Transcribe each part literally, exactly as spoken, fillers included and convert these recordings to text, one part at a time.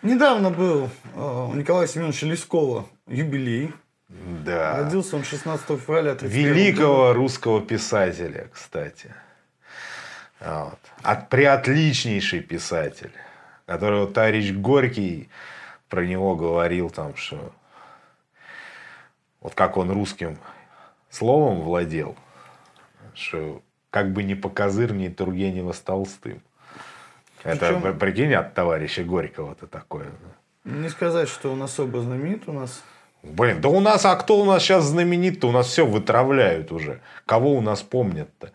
Недавно был у Николая Семеновича Лескова юбилей. Да. Родился он шестнадцатого февраля великого года. Русского писателя, кстати. Вот. От, преотличнейший писатель, которого товарищ Горький про него говорил, там, что вот как он русским словом владел, что как бы не покозырней Тургенева с Толстым. Это, причем, прикинь, от товарища Горького-то такое. Не сказать, что он особо знаменит у нас. Блин, да у нас, а кто у нас сейчас знаменит-то? У нас все вытравляют уже. Кого у нас помнят-то?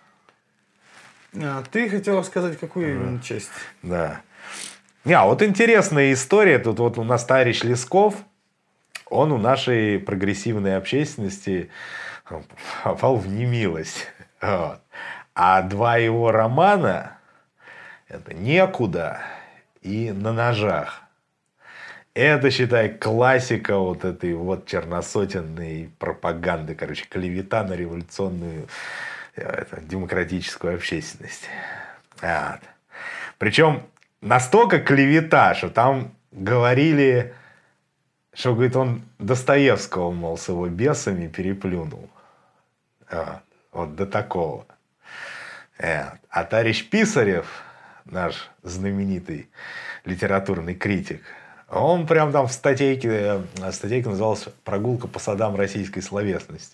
А, ты хотел сказать, какую а, именно часть? Да. Не, а вот интересная история. Тут вот у нас товарищ Лесков, он у нашей прогрессивной общественности попал в немилость. Вот. А два его романа, это «Некуда» и «На ножах». Это, считай, классика вот этой вот черносотенной пропаганды, короче, клевета на революционную это, демократическую общественность. Вот. Причем настолько клевета, что там говорили, что, говорит, он Достоевского, мол, с его бесами переплюнул. Вот, вот до такого. Вот. А товарищ Писарев, наш знаменитый литературный критик, он прям там в статейке, статейка называлась «Прогулка по садам российской словесности».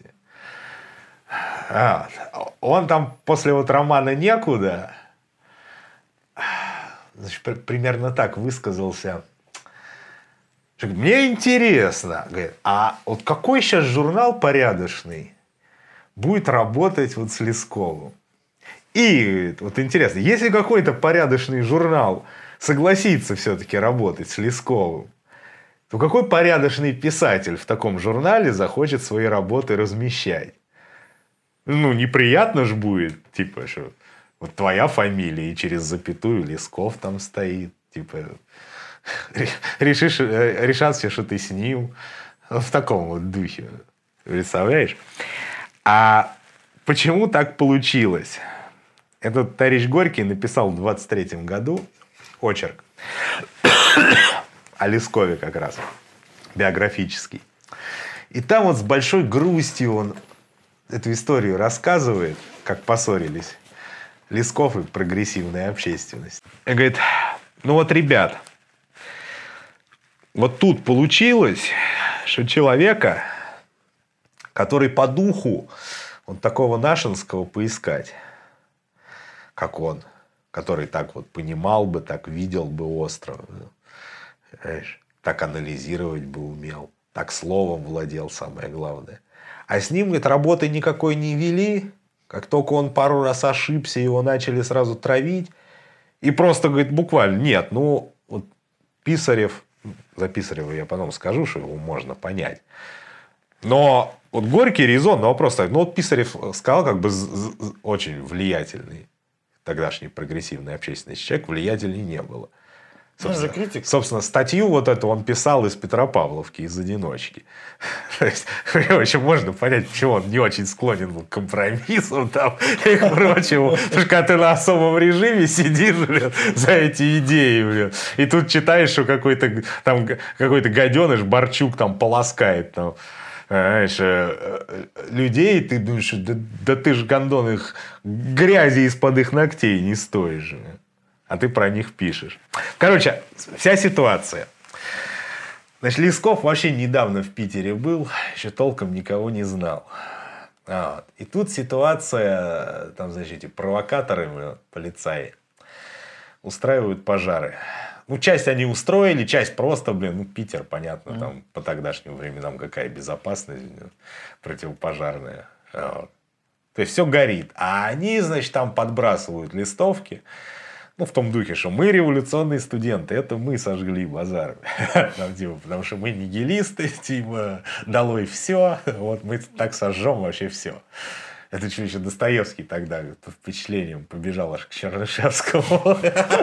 Вот. Он там после вот романа «Некуда», значит, при, примерно так высказался. Мне интересно, говорит, а вот какой сейчас журнал порядочный будет работать вот с Лесковым? И вот интересно, если какой-то порядочный журнал согласится все-таки работать с Лесковым, то какой порядочный писатель в таком журнале захочет свои работы размещать? Ну, неприятно ж будет, типа, что вот твоя фамилия, и через запятую Лесков там стоит, типа, решишь, решат все, что ты с ним, в таком вот духе, представляешь? А почему так получилось? Этот товарищ Горький написал в двадцать третьем году очерк о Лескове как раз, биографический. И там вот с большой грустью он эту историю рассказывает, как поссорились Лесков и прогрессивная общественность. И говорит, ну вот, ребят, вот тут получилось, что человека, который по духу вот такого Нашинского поискать, как он, который так вот понимал бы, так видел бы остро, знаешь, так анализировать бы умел, так словом владел, самое главное. А с ним, говорит, работы никакой не вели. Как только он пару раз ошибся, его начали сразу травить. И просто, говорит, буквально, нет, ну, вот Писарев, за Писарева я потом скажу, что его можно понять. Но вот Горький резон на вопрос, ну, вот Писарев сказал, как бы очень влиятельный тогдашней прогрессивной общественности человек, влиятельней не было. Собственно, критик. собственно, статью вот эту он писал из Петропавловки, из «Одиночки». То есть, очень можно понять, почему он не очень склонен был к компромиссам там, и к прочему. Потому что когда ты на особом режиме сидишь, блин, за эти идеи, блин, и тут читаешь, что какой-то там какой-то гаденыш Борчук там полоскает там, знаешь, людей, ты думаешь, да, да ты ж, гондон, их грязи из-под их ногтей не стоишь. А ты про них пишешь. Короче, вся ситуация. Значит, Лесков вообще недавно в Питере был, еще толком никого не знал. Вот. И тут ситуация, там, значит, эти провокаторы, полицаи, устраивают пожары. Ну, часть они устроили, часть просто, блин, ну, Питер, понятно, mm. там по тогдашним временам какая безопасность противопожарная. Вот. То есть, все горит. А они, значит, там подбрасывают листовки. Ну, в том духе, что мы революционные студенты, это мы сожгли базар. Потому что мы нигилисты, типа, долой все, вот мы так сожжем вообще все. Это что, еще Достоевский тогда по впечатлениям побежал аж к Чернышевскому.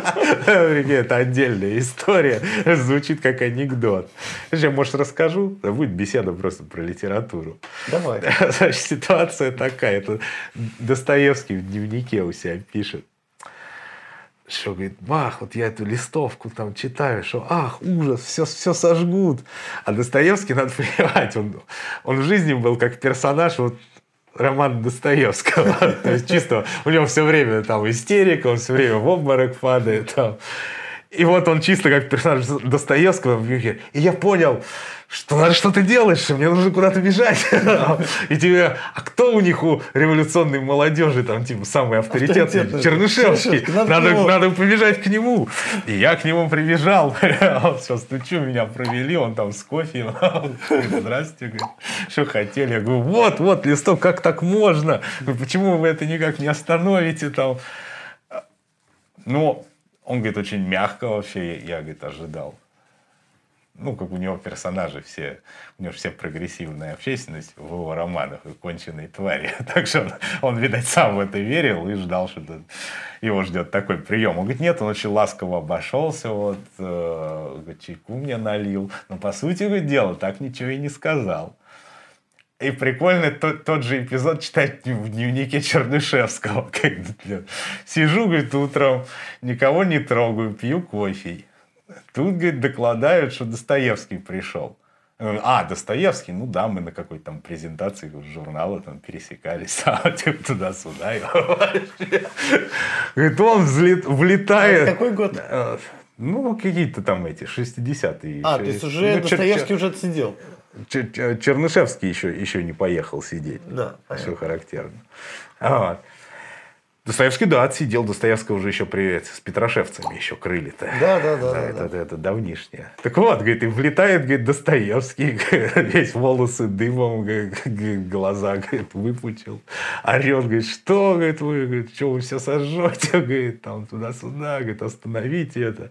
Это отдельная история, звучит как анекдот. Я, может, расскажу? Будет беседа просто про литературу. Давай. Значит, ситуация такая. Это Достоевский в дневнике у себя пишет. что, говорит, бах, вот я эту листовку там читаю, что, ах, ужас, все, все сожгут. А Достоевский, надо понимать, он, он в жизни был как персонаж вот романа Достоевского. То есть чисто у него все время там истерика, он все время в обморок падает. Там. И вот он чисто как персонаж Достоевского. И я понял, что надо что-то делать, что мне нужно куда-то бежать. И тебе, а кто у них у революционной молодежи там типа самый авторитетный? авторитетный. Чернышевский. Надо, надо, надо побежать к нему. И я к нему прибежал. Он все, стучу, меня провели, он там с кофе. Здравствуйте, говорит, что хотели? Я говорю, вот, вот, листок, как так можно? Почему вы это никак не остановите там? Ну, он, говорит, очень мягко вообще, я, говорит, ожидал. Ну, как у него персонажи все, у него все прогрессивная общественность в его романах и конченые твари. Так что он, он, видать, сам в это верил и ждал, что его ждет такой прием. Он говорит, нет, он очень ласково обошелся, вот, э, говорит, чайку мне налил. Но, по сути, говорит, дело, так ничего и не сказал. И прикольно тот, тот же эпизод читать в дневнике Чернышевского. Сижу, говорит, утром, никого не трогаю, пью кофе. Тут, говорит, докладают, что Достоевский пришел. А, Достоевский, ну да, мы на какой-то там презентации журнала там пересекались, а, типа туда-сюда. Говорит, он взлет, влетает. А какой год? Ну, какие-то там эти, шестидесятые. А, то есть уже ну, Достоевский чер- уже отсидел. Чер- Чернышевский еще, еще не поехал сидеть. Да, все характерно. Вот. Достоевский, да, отсидел. Достоевского уже еще при, с петрошевцами еще крыли-то. Да, да, да. да, да, это, да. это давнишнее. Так вот, говорит, и влетает, говорит, Достоевский, весь волосы дымом, глаза, говорит, выпучил. Орет, говорит, что, говорит, вы, говорит, что вы все сожжете, говорит, там туда-сюда, говорит, остановите это.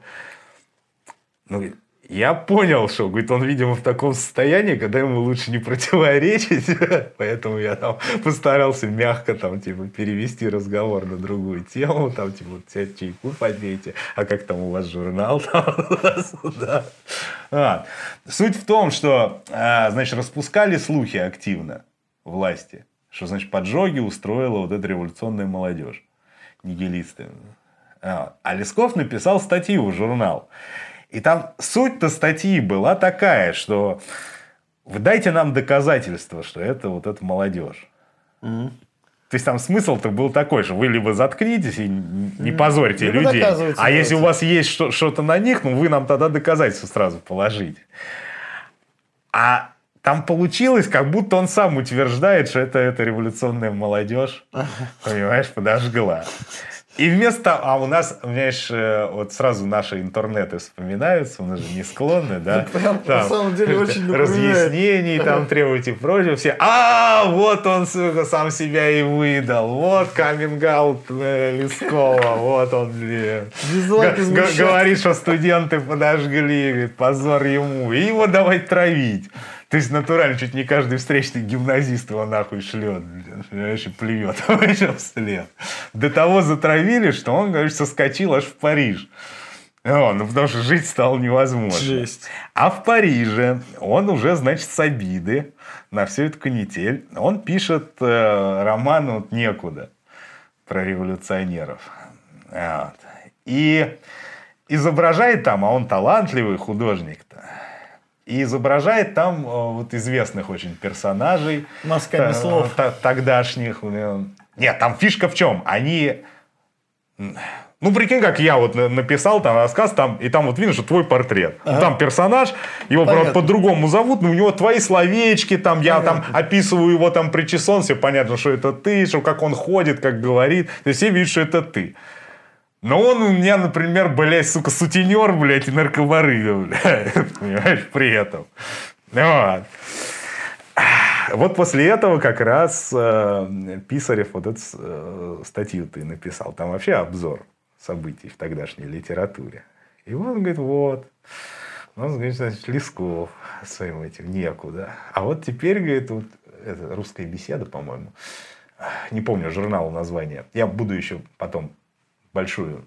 Ну, говорит, я понял, что, говорит, он, видимо, в таком состоянии, когда ему лучше не противоречить, поэтому я там постарался мягко там, типа, перевести разговор на другую тему, там, типа, вот, чайку попейте, а как там у вас журнал, там, а, суть в том, что, значит, распускали слухи активно власти, что, значит, поджоги устроила вот эта революционная молодежь, нигилисты. А, а Лесков написал статью в журнал. И там суть-то статьи была такая, что вы дайте нам доказательства, что это вот эта молодежь. Mm-hmm. То есть там смысл-то был такой, что вы либо заткнитесь и не позорьте mm-hmm. людей, а давайте. Если у вас есть что-то на них, ну вы нам тогда доказательства сразу положите. А там получилось, как будто он сам утверждает, что это, это революционная молодежь, понимаешь, подожгла. И вместо... А у нас, понимаешь, вот сразу наши интернеты вспоминаются, у нас же не склонны, да? Прям, там, на самом деле, очень напоминает. Разъяснений там требовать и прочее. Все, а, вот он, сука, сам себя и выдал. Вот каминг-аут Лескова. Вот он, блин. Говорит, что студенты подожгли, говорит, позор ему. И его давай травить. То есть, натурально, чуть не каждый встречный гимназист его нахуй шлет, понимаешь, и плюет еще вслед. До того затравили, что он, говорит, соскочил аж в Париж. О, ну, потому что жить стало невозможно. Жесть. А в Париже он уже, значит, с обиды на всю эту канитель, он пишет э, роман вот «Некуда» про революционеров. Вот. И изображает там, а он талантливый художник-то, и изображает там вот известных очень персонажей. Мазками т- слов. т- тогдашних. Нет, там фишка в чем? Они... Ну, прикинь, как я вот написал там рассказ, там, и там вот видно, что твой портрет. Ага. Там персонаж, его, правда, по-другому зовут, но у него твои словечки, там, я понятно. Там описываю его там причесон, все понятно, что это ты, что как он ходит, как говорит. То есть все видят, что это ты. Но он у меня, например, блядь, сука, сутенер, блядь, и наркобарыга, блядь, понимаешь, при этом. Вот. Вот после этого как раз э, Писарев вот эту э, статью ты написал. Там вообще обзор событий в тогдашней литературе. И он говорит, вот. Он говорит, значит, Лесков своим этим «Некуда». А вот теперь, говорит, вот, это «Русская беседа», по-моему. Не помню журнал название. Я буду еще потом большую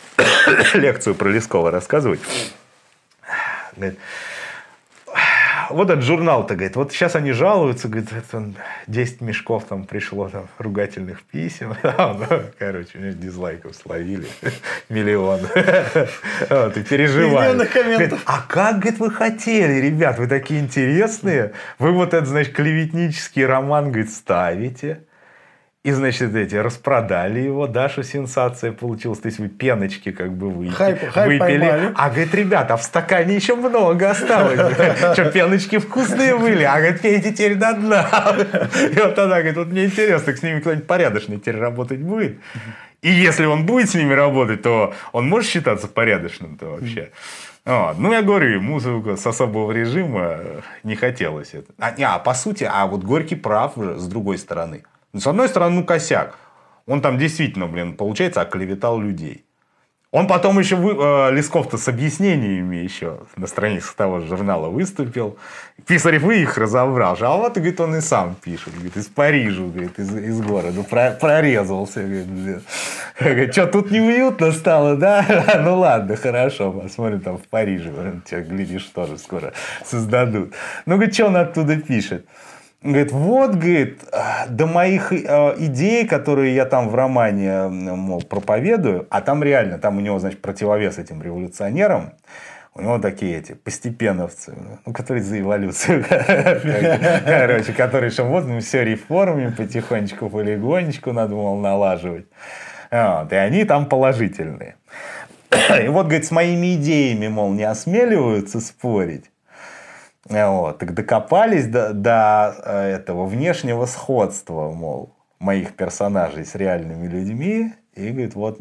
лекцию про Лескова рассказывать. Говорит, вот этот журнал-то, говорит, вот сейчас они жалуются, говорит, десять мешков там пришло, там, ругательных писем. Короче, у меня дизлайков словили. Миллион. Вот, и переживают. Говорит, а как, говорит, вы хотели, ребят, вы такие интересные. Вы вот этот, значит, клеветнический роман, говорит, ставите. И, значит, эти распродали его, да, что сенсация получилась. То есть вы пеночки как бы вы, хайп, хайп выпили. Поймали. А, говорит, ребята, а в стакане еще много осталось. Что, пеночки вкусные были? А, говорит, пейте теперь до дна. И вот тогда, говорит, вот мне интересно, с ними кто-нибудь порядочный теперь работать будет. И если он будет с ними работать, то он может считаться порядочным-то вообще. Вот. Ну, я говорю, ему с особого режима не хотелось это. А, не, а по сути, а вот Горький прав же с другой стороны. С одной стороны, ну, косяк. Он там действительно, блин, получается, оклеветал людей. Он потом еще, вы, э, Лесков-то с объяснениями еще на страницах того же журнала выступил. Писарев и их разобрал. А вот, говорит, он и сам пишет. Говорит, из Парижа, говорит, из, из города. Про, прорезался. Говорит, говорит, что, тут неуютно стало, да? Ну, ладно, хорошо. Посмотрим там в Париже. Тебя, глядишь, тоже скоро создадут. Ну, говорит, что он оттуда пишет? Говорит, вот, говорит, до моих э, идей, которые я там в романе, мол, проповедую, а там реально, там у него, значит, противовес этим революционерам, у него такие эти постепеновцы, ну, которые за эволюцию, короче, которые еще вот мы все реформим потихонечку, полигонечку надо, мол, налаживать. Вот, и они там положительные. И вот, говорит, с моими идеями, мол, не осмеливаются спорить. Вот, так докопались до, до этого внешнего сходства, мол, моих персонажей с реальными людьми. И говорит, вот,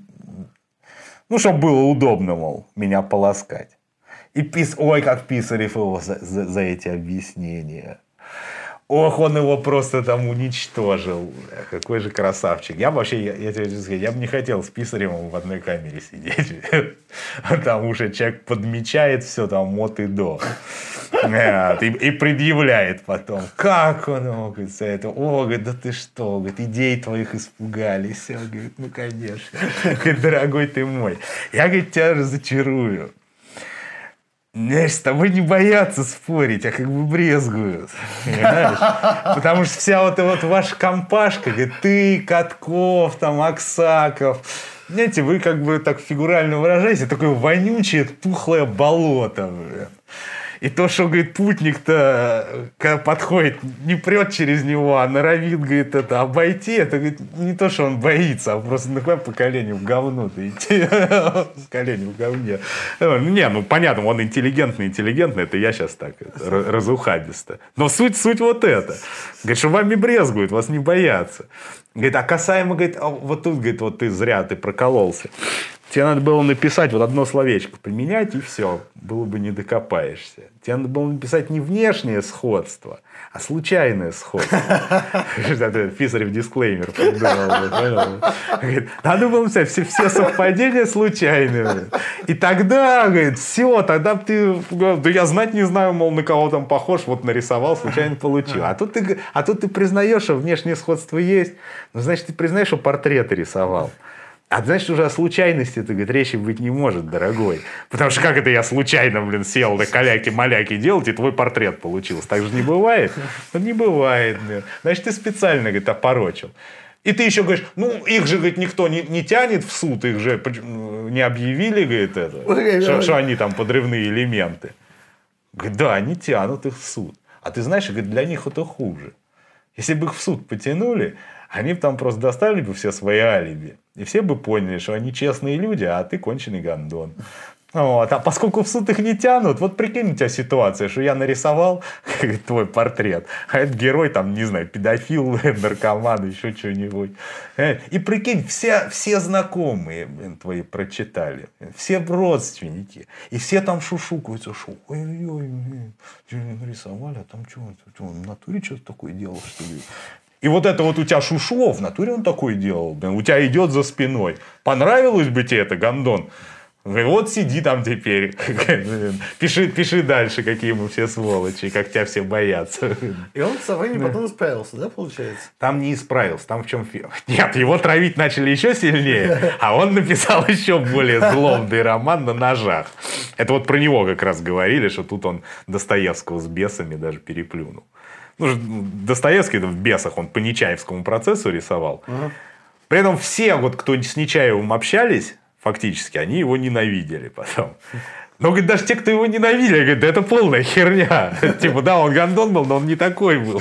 ну, чтобы было удобно, мол, меня полоскать. И пис... ой, как Писарев его за, за, за эти объяснения. Ох, он его просто там уничтожил. Какой же красавчик. Я вообще, я, я тебе хочу сказать, я бы не хотел с Писаревым в одной камере сидеть. Потому что человек подмечает все там от и до. И, и предъявляет потом. Как он, о, говорит, за это? О, говорит, да ты что? Говорит, идей твоих испугались. Я говорю, ну, конечно. Говорит, дорогой ты мой. Я, говорит, тебя разочарую. Знаешь, с тобой не боятся спорить, а как бы брезгуют. Понимаешь? Потому что вся вот, вот ваша компашка, говорит, ты, Катков, там, Аксаков, знаете, вы как бы так фигурально выражаетесь, такое вонючее, тухлое болото. Блин. И то, что, говорит, путник-то, когда подходит, не прет через него, а норовит, говорит, это обойти, это, говорит, не то, что он боится, а просто нахуй по коленю в говно-то идти. По коленю в говне. Не, ну, понятно, он интеллигентный, интеллигентный, это я сейчас так, разухабисто. Но суть, суть вот это. Говорит, что вами брезгуют, вас не боятся. Говорит, а касаемо, говорит, вот тут, говорит, вот ты зря, ты прокололся. Тебе надо было написать вот одно словечко применять, и все, было бы не докопаешься. Тебе надо было написать не внешнее сходство, а случайное сходство. Писарев дисклеймер придумал. Надо было написать все совпадения случайные. И тогда, говорит, все, тогда ты... Да я знать не знаю, мол, на кого там похож, вот нарисовал, случайно получил. А тут ты, а тут ты признаешь, что внешнее сходство есть, ну, значит, ты признаешь, что портреты рисовал. А значит, уже о случайности, ты, говорит, речи быть не может, дорогой. Потому что как это я случайно, блин, сел на каляки-маляки делать, и твой портрет получился? Так же не бывает? Ну, не бывает, блин. Значит, ты специально, говорит, опорочил. И ты еще говоришь, ну, их же, говорит, никто не, не тянет в суд, их же не объявили, говорит, это, что, что они там подрывные элементы. Говорит, да, они тянут их в суд. А ты знаешь, говорит, для них это хуже. Если бы их в суд потянули, они бы там просто доставили бы все свои алиби. И все бы поняли, что они честные люди, а ты конченый гондон. Вот. А поскольку в суд их не тянут, вот прикинь, у тебя ситуация, что я нарисовал твой портрет, а этот герой, там, не знаю, педофил, наркоман, еще что-нибудь. И прикинь, все, все знакомые, блин, твои прочитали, все родственники, и все там шушукаются, что ой-ой-ой, нарисовали, а там что, что, в натуре что-то такое делал, что ли? И вот это вот у тебя шушло, в натуре он такой делал. У тебя идет за спиной. Понравилось бы тебе это, гондон? Вот сиди там теперь. Пиши, пиши дальше, какие мы все сволочи, как тебя все боятся. И он со временем потом исправился, да, получается? Там не исправился, там в чем фи... Нет, его травить начали еще сильнее, а он написал еще более злобный роман «На ножах». Это вот про него как раз говорили, что тут он Достоевского с бесами даже переплюнул. Ну, Достоевский в «Бесах» он по Нечаевскому процессу рисовал. Ага. При этом все, вот, кто с Нечаевым общались, фактически, они его ненавидели потом. Но, говорит, даже те, кто его ненавидели, говорят, да это полная херня. Типа, да, он гондон был, но он не такой был.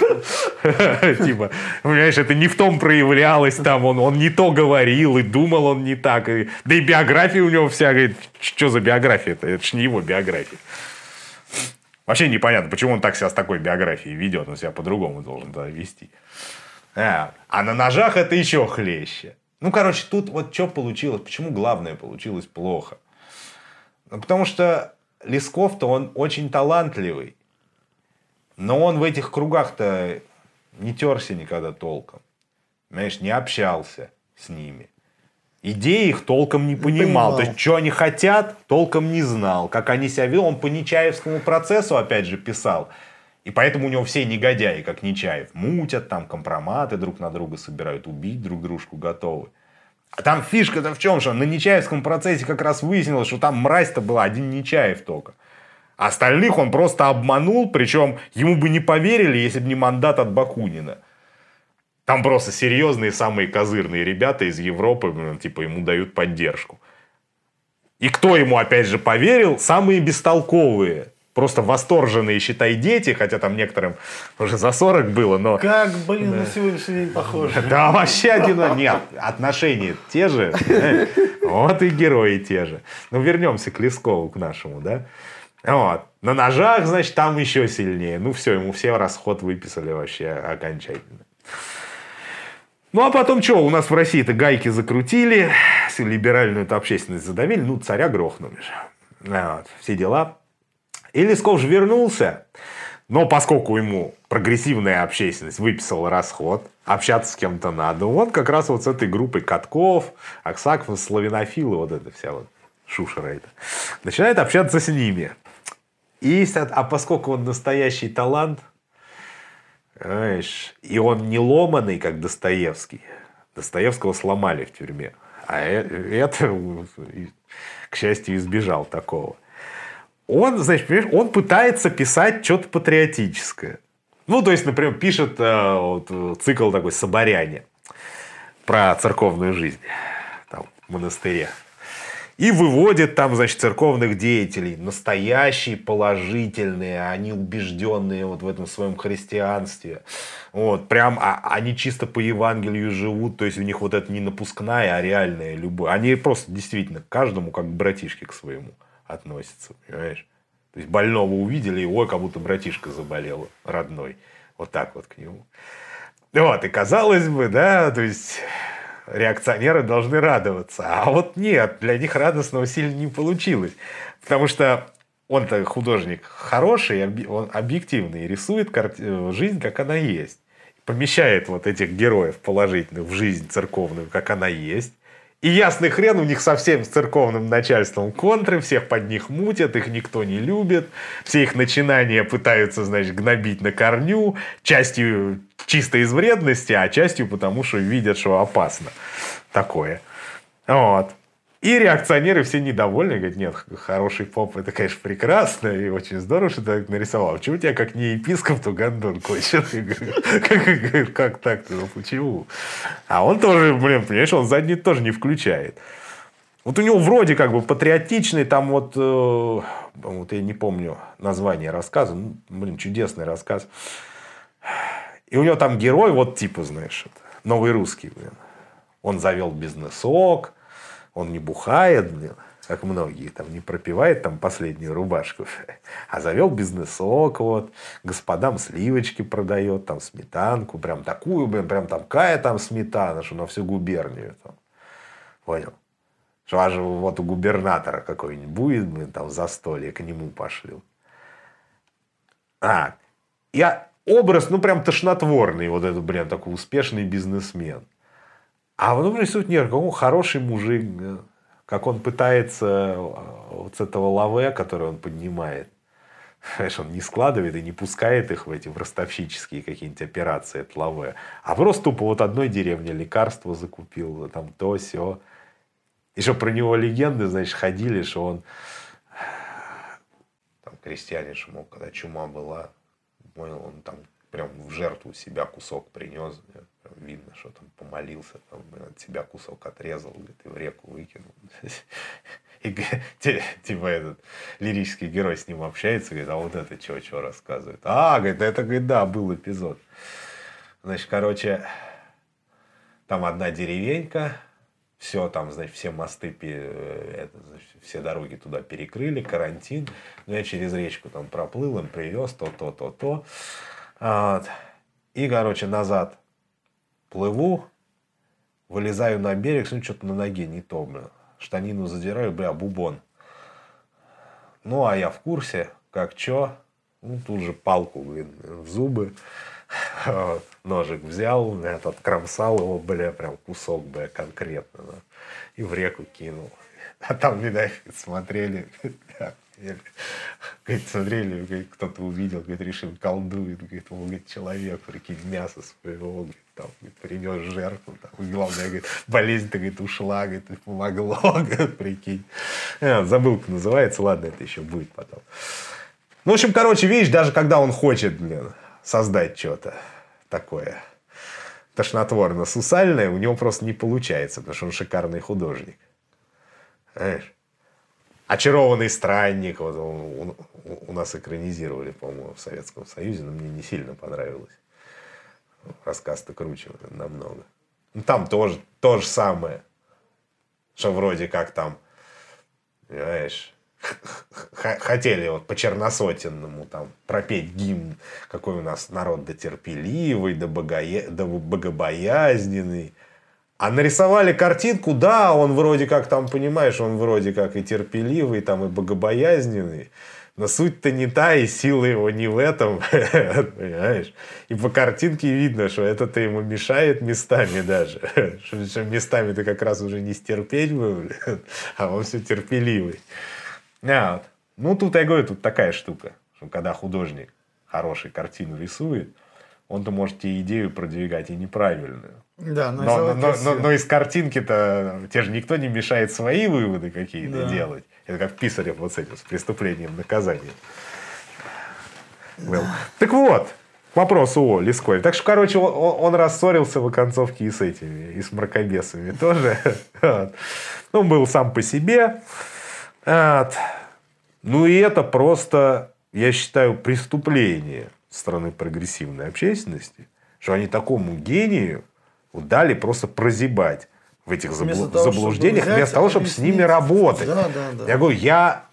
Типа, понимаешь, это не в том проявлялось, там, он, он не то говорил, и думал он не так. И... Да и биография у него вся, говорит, что за биография-то? Это ж не его биография. Вообще непонятно, почему он так себя с такой биографией ведет. Он себя по-другому должен тогда вести. А, а на ножах это еще хлеще. Ну, короче, тут вот что получилось. Почему главное получилось плохо? Ну, потому что Лесков-то он очень талантливый. Но он в этих кругах-то не терся никогда толком. Понимаешь, не общался с ними. Идеи их толком не понимал. понимал. То есть, что они хотят, толком не знал. Как они себя вели, он по Нечаевскому процессу, опять же, писал. И поэтому у него все негодяи, как Нечаев, мутят, там компроматы друг на друга собирают, убить друг дружку готовы. А там фишка-то в чем, что на Нечаевском процессе как раз выяснилось, что там мразь-то была один Нечаев только. А остальных он просто обманул, причем ему бы не поверили, если бы не мандат от Бакунина. Там просто серьезные, самые козырные ребята из Европы, типа, ему дают поддержку. И кто ему, опять же, поверил? Самые бестолковые. Просто восторженные, считай, дети, хотя там некоторым уже за сорок было, но... Как, блин, да. На сегодняшний день похоже. Да, вообще один... Нет, отношения те же. Вот и герои те же. Ну, вернемся к Лескову, к нашему, да? Вот. На ножах, значит, там еще сильнее. Ну, все, ему все расход выписали вообще окончательно. Ну, а потом что? У нас в России-то гайки закрутили, либеральную-то общественность задавили, ну, царя грохнули же. Вот. Все дела... И Лесков же вернулся, но поскольку ему прогрессивная общественность выписала расход, общаться с кем-то надо, он как раз вот с этой группой Катков, Аксаков, славянофилы, вот эта вся вот шушера эта, начинает общаться с ними. И, а поскольку он настоящий талант, знаешь, и он не ломаный, как Достоевский, Достоевского сломали в тюрьме, а это, к счастью, избежал такого. Он, значит, понимаешь, он пытается писать что-то патриотическое. Ну, то есть, например, пишет э, вот, цикл такой «Соборяне» про церковную жизнь там, в монастыре. И выводит там, значит, церковных деятелей. Настоящие, положительные, они убежденные вот в этом своем христианстве. Вот, прям а, они чисто по Евангелию живут. То есть, у них вот это не напускная, а реальная любовь. Они просто действительно к каждому как к братишке к своему относятся, понимаешь? То есть больного увидели, и ой, как будто братишка заболел родной. Вот так вот к нему. Вот, и казалось бы, да, то есть реакционеры должны радоваться. А вот нет, для них радостного сильно не получилось. Потому что он-то художник хороший, он объективный, рисует жизнь, как она есть. Помещает вот этих героев положительных в жизнь церковную, как она есть. И ясный хрен, у них совсем с церковным начальством контры, всех под них мутят, их никто не любит, все их начинания пытаются, значит, гнобить на корню, частью чисто из вредности, а частью потому, что видят, что опасно такое. Вот. И реакционеры все недовольны, говорят, нет, хороший поп, это, конечно, прекрасно, и очень здорово, что ты так нарисовал. Почему у тебя, как не епископ, то гондон кончен? Как так-то? Ну, почему? А он тоже, блин, понимаешь, он задний тоже не включает. Вот у него вроде как бы патриотичный, там вот, вот я не помню название рассказа, ну, блин, чудесный рассказ. И у него там герой, вот типа, знаешь, новый русский, блин. Он завел бизнесок. Он не бухает, блин, как многие, там, не пропивает там последнюю рубашку, а завел бизнесок, вот, господам сливочки продает, там, сметанку, прям такую, блин, прям такая там сметана, что на всю губернию, там. Понял? Что аж вот у губернатора какой-нибудь будет, блин, там, застолье, к нему пошлю. А, я образ, ну, прям тошнотворный, вот этот, блин, такой успешный бизнесмен. А потом рисует, нет, какой хороший мужик, как он пытается вот с этого лаве, который он поднимает, знаешь, он не складывает и не пускает их в эти в ростовщические какие-нибудь операции, это лаве, а просто тупо вот одной деревне лекарство закупил, там то, сё. Еще про него легенды, значит, ходили, что он там крестьяне, что, мол, когда чума была, он там прям в жертву себя кусок принес, прям видно, что там помолился, там, от себя кусок отрезал, говорит, и в реку выкинул. И типа этот лирический герой с ним общается, говорит, а вот это что, что рассказывает? А, говорит, это, говорит, да, был эпизод. Значит, короче, там одна деревенька, все там, значит, все мосты, это, значит, все дороги туда перекрыли, карантин. Ну, я через речку там проплыл, им привез то, то, то, то. Вот. И, короче, назад плыву, вылезаю на берег, ну, что-то на ноге не то, бля. Штанину задираю, бля, бубон. Ну, а я в курсе, как чё. Ну, тут же палку, блин, в зубы. Ножик взял, бля, откромсал его, бля, прям кусок, бля, конкретно. Да. И в реку кинул. А там, видать, смотрели, говорит, смотрели, говорит, кто-то увидел, говорит, решил, колдует, говорит, он, говорит, человек, прикинь, мясо своего, говорит, там, говорит, принес жертву, там, и главное, говорит, болезнь-то, говорит, ушла, говорит, помогло, говорит, прикинь. А, забыл, как называется, ладно, это еще будет потом. Ну, в общем, короче, видишь, даже когда он хочет, блин, создать что-то такое тошнотворно-сусальное, у него просто не получается, потому что он шикарный художник. Знаешь? «Очарованный странник», вот он, он, у нас экранизировали, по-моему, в Советском Союзе, но мне не сильно понравилось. Рассказ-то круче намного. Ну, там тоже то же самое, что вроде как там, знаешь, хотели вот по черносотенному там пропеть гимн, какой у нас народ да терпеливый, да, богоя... да богобоязненный. А нарисовали картинку, да, он вроде как там, понимаешь, он вроде как и терпеливый, там и богобоязненный, но суть-то не та, и сила его не в этом, понимаешь? И по картинке видно, что это-то ему мешает местами даже, что местами-то как раз уже не стерпеть был, а он все терпеливый. А, вот. Ну, тут я говорю, тут такая штука, что когда художник хорошую картину рисует, он-то может тебе идею продвигать и неправильную. Да, но, но, но, но, но из картинки-то тебе же никто не мешает свои выводы какие-то да. делать. Это как Писарев вот с этим, с преступлением наказания. Да. Так вот, к вопросу о Лескове. Так что, короче, он, он рассорился в оконцовке и с этими, и с мракобесами тоже. Он был сам по себе. Ну и это просто, я считаю, преступление со стороны прогрессивной общественности, что они такому гению дали просто прозябать в этих забл... того, заблуждениях, взять, вместо того, чтобы с ними работать. Да, да, да. Я говорю, я,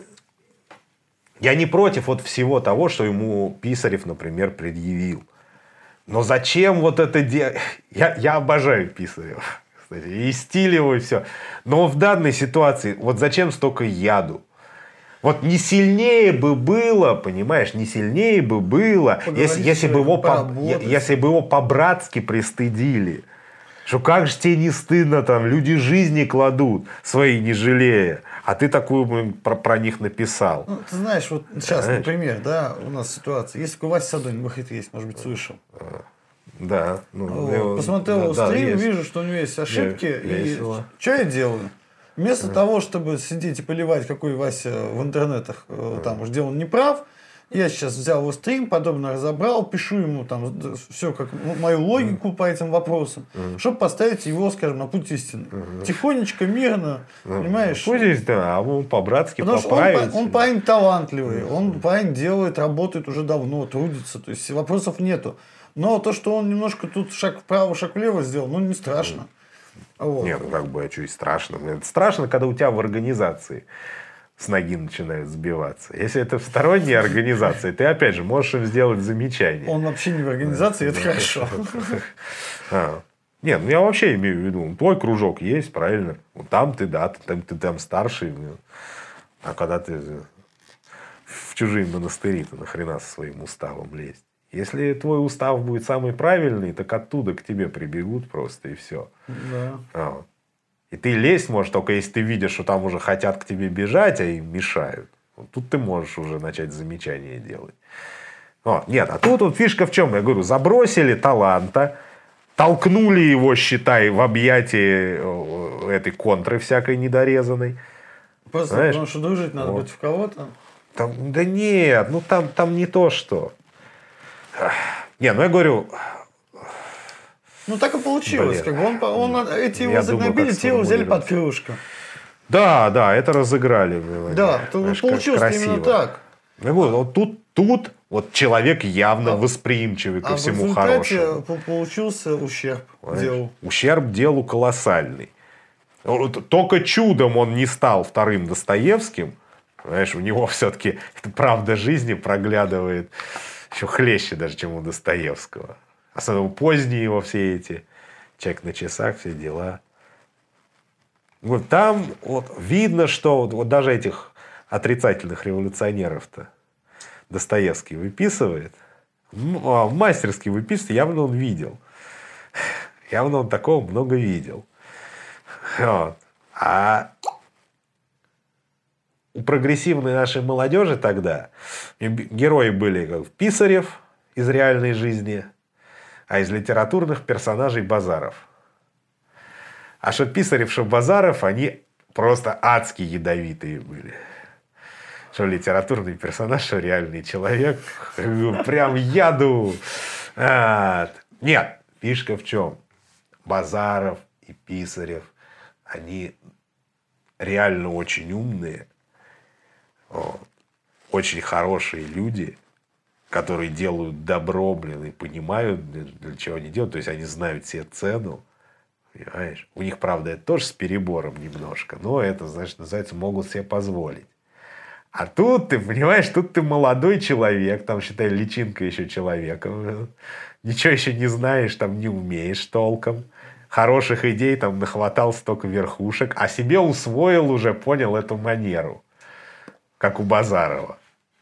я не против вот всего того, что ему Писарев, например, предъявил. Но зачем вот это делать? Я, я обожаю Писарева, кстати, и стиль его, и все. Но в данной ситуации, вот зачем столько яду? Вот не сильнее бы было, понимаешь, не сильнее бы было, если, если, бы его по, если бы его по-братски пристыдили. Что как же тебе не стыдно, там люди жизни кладут, свои не жалея, а ты такую про, про них написал. Ну, ты знаешь, вот сейчас, знаешь? Например, да, у нас ситуация. Если у Васи Садонин выход есть, может быть, слышал. Да. Ну, вот. его, посмотрел его да, стрим, да, вижу, что у него есть ошибки. Я, и что я делаю? Вместо mm. того, чтобы сидеть и поливать, какой Вася в интернетах mm. там уж делал неправ, я сейчас взял его стрим, подробно разобрал, пишу ему там все, как мою логику mm. по этим вопросам, mm. чтобы поставить его, скажем, на путь истины. Mm. Тихонечко, мирно, mm. понимаешь? Пусть, да, а он по-братски поправить. Он, он парень талантливый, mm. он парень делает, работает уже давно, трудится, то есть вопросов нету. Но то, что он немножко тут шаг вправо, шаг влево сделал, ну не страшно. Mm. Вот. Нет, ну как бы, а что и страшно. Это страшно, когда у тебя в организации с ноги начинают сбиваться. Если это в сторонней организации, ты опять же можешь им сделать замечание. Он вообще не в организации, это хорошо. Нет, ну я вообще имею в виду, твой кружок есть, правильно? Там ты, да, ты там старший. А когда ты в чужие монастыри, ты нахрена со своим уставом лезть? Если твой устав будет самый правильный, так оттуда к тебе прибегут просто и все. Да. А, И ты лезть можешь только если ты видишь, что там уже хотят к тебе бежать, а им мешают. Вот тут ты можешь уже начать замечания делать. О, нет, а тут вот фишка в чем? Я говорю, забросили таланта, толкнули его, считай, в объятии этой контры всякой недорезанной. Просто знаешь, потому что дружить надо вот. Против кого-то? Там, да нет, ну там, там не то что. Не, ну я говорю... Ну так и получилось. Как бы он, он, эти его загнобили, те его взяли под крылышко. Да, да, это разыграли. Да, знаешь, получилось именно так. Я говорю, вот тут, тут вот человек явно а, восприимчивый ко а всему хорошему. Получился ущерб делу. Ущерб делу колоссальный. Только чудом он не стал вторым Достоевским. Знаешь, у него все-таки правда жизни проглядывает еще хлеще даже, чем у Достоевского. Особенно поздние его все эти «Человек на часах», все дела. Вот там вот видно, что вот, вот даже этих отрицательных революционеров-то Достоевский выписывает. Мастерски выписывает, явно он видел. Явно он такого много видел. Вот. А у прогрессивной нашей молодежи тогда герои были как Писарев из реальной жизни, а из литературных персонажей Базаров. А что Писарев, что Базаров, они просто адски ядовитые были. Что литературный персонаж, что реальный человек. Прям яду. А, нет, фишка в чем? Базаров и Писарев, они реально очень умные, очень хорошие люди, которые делают добро, блин, и понимают, для чего они делают. То есть они знают себе цену. Понимаешь? У них, правда, это тоже с перебором немножко, но это, значит, называется, могут себе позволить. А тут ты, понимаешь, тут ты молодой человек, там, считай, личинка еще человека. Ничего еще не знаешь, там, не умеешь толком. Хороших идей там нахватался только верхушек, а себе усвоил уже, понял эту манеру. Как у Базарова.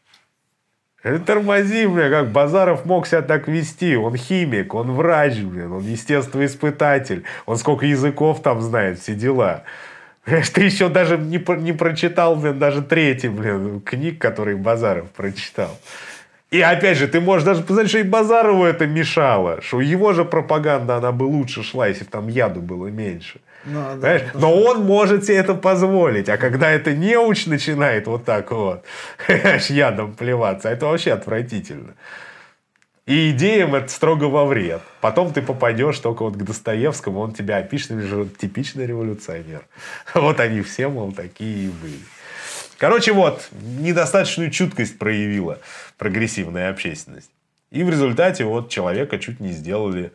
Тормози, бля, как Базаров мог себя так вести. Он химик, он врач, блин, он естествоиспытатель. Он сколько языков там знает, все дела. Ты еще даже не, не прочитал, блин, даже третий, блин, книг, которые Базаров прочитал. И опять же, ты можешь даже посмотреть, что и Базарову это мешало. Что его же пропаганда, она бы лучше шла, если бы там яду было меньше. Ну, да, но он может себе это позволить. А когда это неуч начинает вот так вот ядом плеваться, это вообще отвратительно. И идеям это строго во вред. Потом ты попадешь только вот к Достоевскому, он тебя опишет, же типичный революционер. Вот они все, мол, такие и были. Короче, вот, недостаточную чуткость проявила прогрессивная общественность. И в результате вот человека чуть не сделали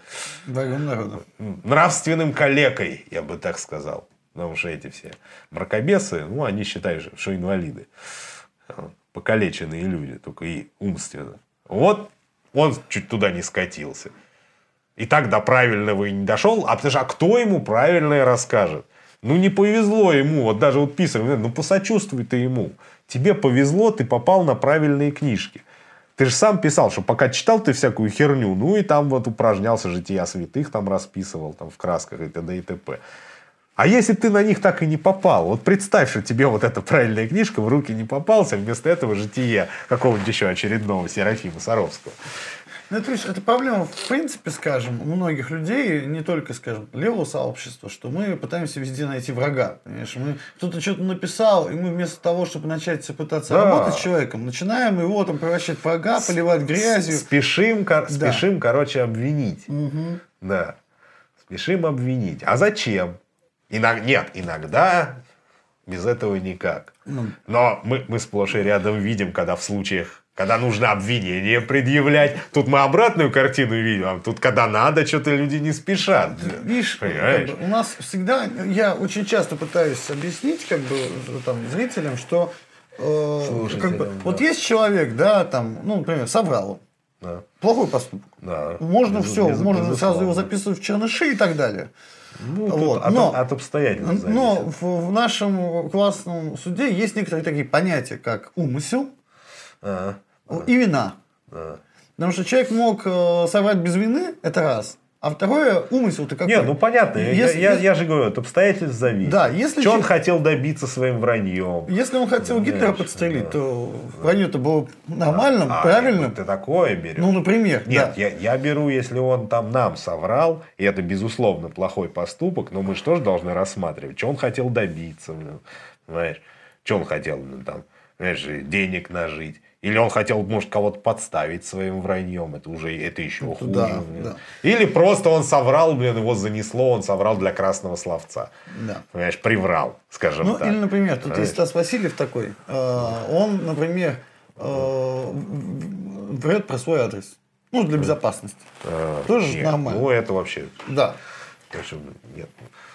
нравственным калекой, я бы так сказал. Потому что эти все мракобесы, ну, они считают, что инвалиды. Покалеченные люди, только и умственно. Вот он чуть туда не скатился. И так до правильного и не дошел. А потому что а кто ему правильное расскажет? Ну, не повезло ему. Вот даже вот Писарев, ну, посочувствуй ты ему. Тебе повезло, ты попал на правильные книжки. Ты же сам писал, что пока читал ты всякую херню, ну и там вот упражнялся, жития святых там расписывал там в красках и т.д. и т.п. А если ты на них так и не попал, вот представь, что тебе вот эта правильная книжка в руки не попался, вместо этого житие какого-нибудь еще очередного Серафима Саровского. Ну, это, видишь, это проблема, в принципе, скажем, у многих людей, не только, скажем, левого сообщества, что мы пытаемся везде найти врага. Понимаешь? Мы, кто-то что-то написал, и мы вместо того, чтобы начать пытаться да. работать с человеком, начинаем его там превращать в врага, поливать грязью. Спешим, кор- да. спешим короче, обвинить. Угу. Да. Спешим обвинить. А зачем? Иног... Нет, иногда без этого никак. Ну. Но мы, мы сплошь и рядом видим, когда в случаях, когда нужно обвинение предъявлять, тут мы обратную картину видим, а тут, когда надо, что-то люди не спешат. Видишь, как бы, у нас всегда, я очень часто пытаюсь объяснить как бы, там, зрителям, что э, как бы, да. вот есть человек, да, там, ну, например, соврал. Да. Плохой поступок. Да. Можно без, все, без, можно без сразу его записывать в черныши и так далее. Ну, вот. от, но, от обстоятельств зависит. Но в, в нашем классном суде есть некоторые такие понятия, как умысел а, и вина. А. Потому что человек мог э, соврать без вины, это раз. А второе, умысел-то какой? Не, ну понятно, если, я, я, я же говорю, от обстоятельств зависит. Да, если что че... он хотел добиться своим враньем. Если он хотел Гитлера подстрелить, да. то вранье-то было нормальным, а, правильным. А, ты такое берешь? Ну, например, Нет, да. я, я беру, если он там нам соврал, и это, безусловно, плохой поступок, но мы же тоже должны рассматривать, что он хотел добиться, понимаешь? Что он хотел, ну, там, знаешь, денег нажить. Или он хотел, может, кого-то подставить своим враньем. Это уже это еще это хуже. Да, да. Или просто он соврал, блин, его занесло, он соврал для красного словца. Да. Понимаешь, приврал, скажем ну, так. Или, например, тут есть Стас Васильев такой. Э, он, например, э, врет про свой адрес. Ну, для безопасности. А, Тоже нет, нормально. Ну, это вообще... Да. В общем, нет.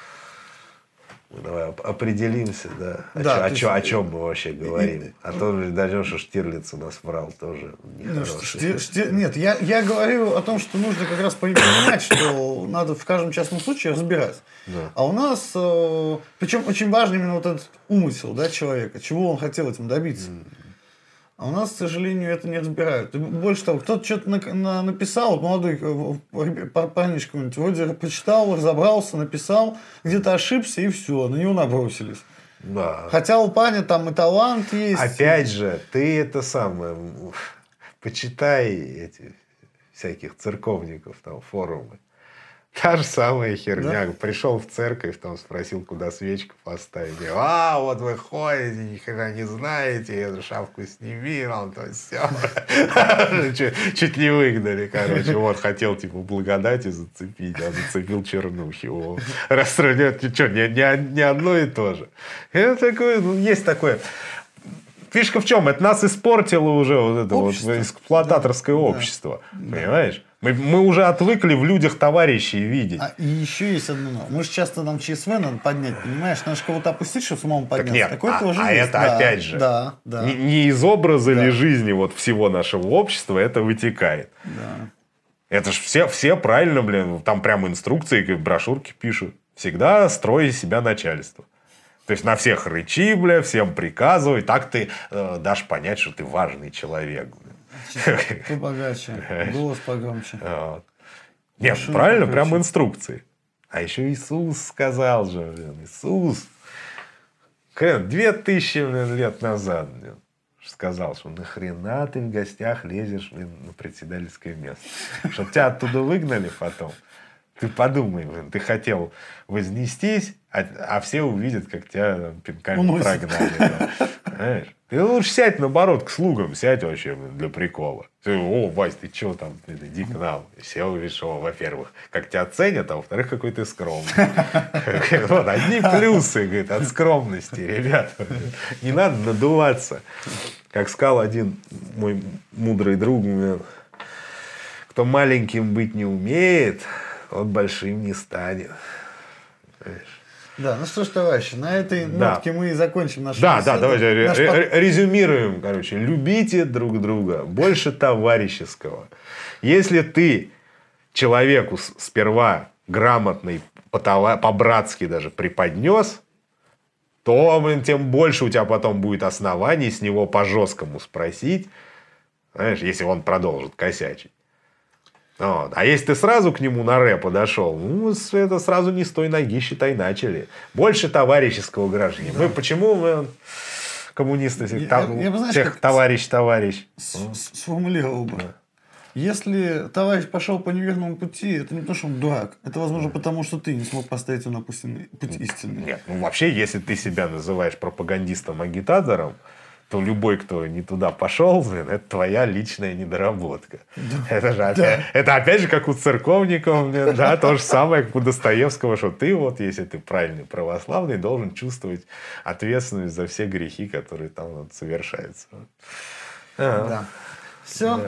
Давай определимся, да. О, да, чё, о, есть... чё, о чем мы вообще говорим. И... А то дойдем, что Штирлиц у нас врал тоже нехороший. Ну, Штир... Штир... Нет, я, я говорю о том, что нужно как раз понимать, что надо в каждом частном случае разбирать. Да. А у нас, э, причем очень важен именно вот этот умысел, да, человека, чего он хотел этим добиться. Mm. А у нас, к сожалению, это не разбирают. И больше того, кто-то что-то на, на, написал, вот молодой парнишка какой-нибудь, вроде прочитал, разобрался, написал, где-то ошибся, и все, на него набросились. Да. Хотя у парня там и талант есть. Опять же, ты это самое, почитай эти всяких церковников, там, форумы. Та же самая херня. Да? Пришел в церковь, там спросил, куда свечку поставить. А, вот вы ходите, ни хера не знаете, эту шапку сними, он то все. Чуть не выгнали, короче. Вот, хотел, типа, благодати зацепить, а зацепил чернухи. Расстроен. Что, не одно и то же. Это такое, ну, есть такое... Фишка в чем? Это нас испортило уже вот это общество. Вот эксплуататорское да. общество. Да. Понимаешь? Мы, мы уже отвыкли в людях товарищей видеть. А, и еще есть одно. Мы же часто нам ЧСВ надо поднять, понимаешь? Надо же кого-то опустить, чтобы самому подняться. Так нет, Такое а, тоже а есть. это да, опять же да, да. Не, не из образа да. ли жизни вот всего нашего общества это вытекает. Да. Это же все, все правильно, блин, там прямо инструкции, брошюрки пишут. Всегда строй из себя начальство. То есть на всех рычи, бля, всем приказывай. Так ты э, дашь понять, что ты важный человек. Побогаче, голос погромче. Вот. Нет, Шум правильно, погромче. Прямо инструкции. А еще Иисус сказал же, блин, Иисус. Две тысячи блин, лет назад блин, сказал, что нахрена ты в гостях лезешь блин, на председательское место. Чтоб тебя оттуда выгнали потом. Ты подумай, блин, ты хотел вознестись, а, а все увидят, как тебя там, пинками Уносит. Прогнали. Да. Знаешь? Ты лучше сядь, наоборот, к слугам, сядь вообще блин, для прикола. Ты, о, Вась, ты что там, иди к нам. И все увидят, что, во-первых, как тебя ценят, а во-вторых, какой ты скромный. Вот, одни плюсы, говорит, от скромности, ребята. Не надо надуваться. Как сказал один мой мудрый друг, кто маленьким быть не умеет, он большим не станет. Понимаешь? Да, ну что ж, товарищи, на этой да. нотке мы и закончим нашу Да, беседу. да, давайте Наш ре- резюмируем, короче. Любите друг друга, больше товарищеского. Если ты человеку сперва грамотный, по-братски даже преподнес, то тем больше у тебя потом будет оснований с него по-жесткому спросить, знаешь, если он продолжит косячить. Вот. А если ты сразу к нему на рэп подошел, ну, это сразу не с той ноги, считай, начали. Больше товарищеского граждане. Да. Мы почему мы коммунисты я, там, я, я, знаешь, всех товарищ, товарищ? Сформулировал бы. Да. Если товарищ пошел по неверному пути, это не потому, что он дурак. Это, возможно, потому, что ты не смог поставить его на путь истинный. Нет, ну вообще, если ты себя называешь пропагандистом-агитатором, то любой, кто не туда пошел, блин, это твоя личная недоработка. Да. Это же опять, да. это опять же как у церковников, блин, да, то же самое, как у Достоевского, что ты вот, если ты правильный православный, должен чувствовать ответственность за все грехи, которые там вот, совершаются. Да. Все.